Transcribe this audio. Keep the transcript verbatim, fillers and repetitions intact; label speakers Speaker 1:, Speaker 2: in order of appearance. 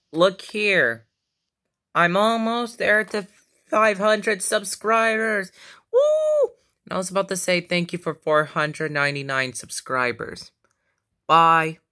Speaker 1: Look here. I'm almost there to five hundred subscribers. Woo! And I was about to say thank you for four hundred ninety-nine subscribers. Bye.